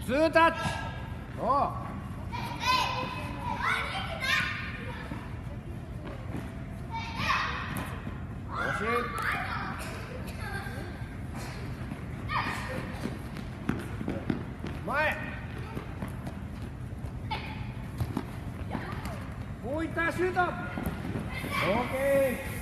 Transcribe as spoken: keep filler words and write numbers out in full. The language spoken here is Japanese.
ツータッチ。おう。惜しい。前。こういったシュート。オーケー。